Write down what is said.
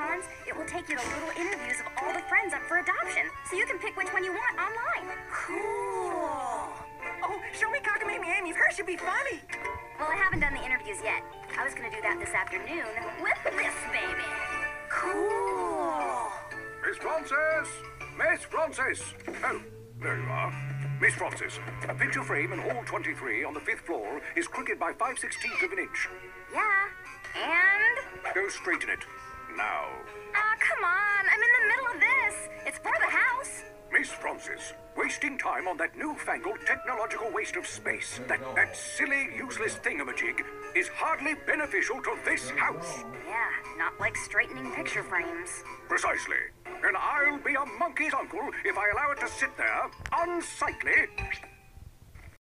icons, it will take you to little interviews of all the friends up for adoption, so you can pick which one you want online. Cool. Oh, show me Cockamamie Amy's. Her should be funny. Well, I haven't done the interviews yet. I was gonna do that this afternoon with this baby. Cool. Miss Frances! Miss Frances! Oh, there you are. Miss Frances, a picture frame in Hall 23 on the 5th floor is crooked by 5/16 of an inch. Yeah, and? Go straighten it. Now. Ah, come on. I'm in the middle of this. It's for the house. Miss Frances, wasting time on that newfangled technological waste of space, that silly, useless thingamajig, is hardly beneficial to this house. Yeah, not like straightening picture frames. Precisely. And I'll be a monkey's uncle if I allow it to sit there, unsightly,